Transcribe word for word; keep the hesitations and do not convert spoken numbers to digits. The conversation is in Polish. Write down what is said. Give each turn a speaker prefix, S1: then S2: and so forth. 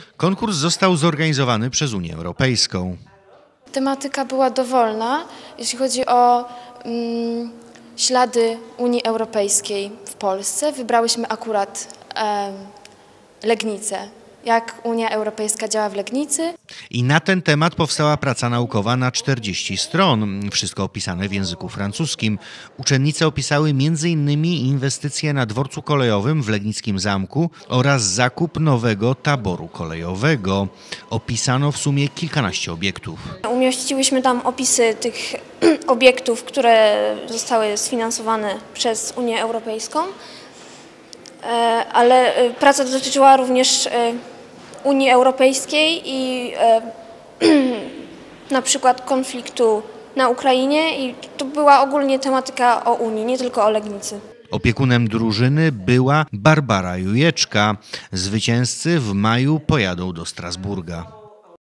S1: Konkurs został zorganizowany przez Unię Europejską.
S2: Tematyka była dowolna, jeśli chodzi o mm, ślady Unii Europejskiej w Polsce. Wybrałyśmy akurat e, Legnicę, jak Unia Europejska działa w Legnicy.
S1: I na ten temat powstała praca naukowa na czterdzieści stron, wszystko opisane w języku francuskim. Uczennice opisały między innymi inwestycje na dworcu kolejowym w Legnickim Zamku oraz zakup nowego taboru kolejowego. Opisano w sumie kilkanaście obiektów.
S3: Umieściłyśmy tam opisy tych obiektów, które zostały sfinansowane przez Unię Europejską, ale praca dotyczyła również Unii Europejskiej i e, na przykład konfliktu na Ukrainie i to była ogólnie tematyka o Unii, nie tylko o Legnicy.
S1: Opiekunem drużyny była Barbara Jujeczka. Zwycięzcy w maju pojadą do Strasburga.